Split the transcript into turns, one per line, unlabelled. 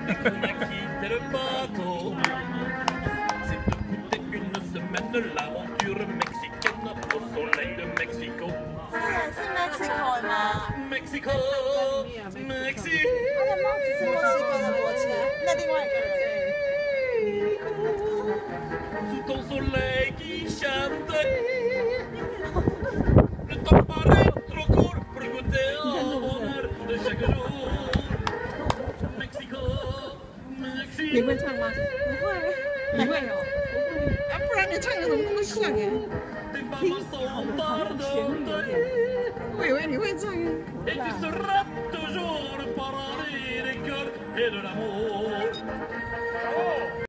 是 Mexico 吗
？Mexico，
他的帽子是墨西哥的国旗，那另外一个人。
Sous ton soleil qui chante, le temps paraît trop court pour goûter au bonheur de chaque jour. Mexico，
你会唱吗？
不会，
你会哦？啊，不然你唱的怎么那么像哎？我以为你会唱。
Et tu seras toujours le paradis des cœurs et de l'amour.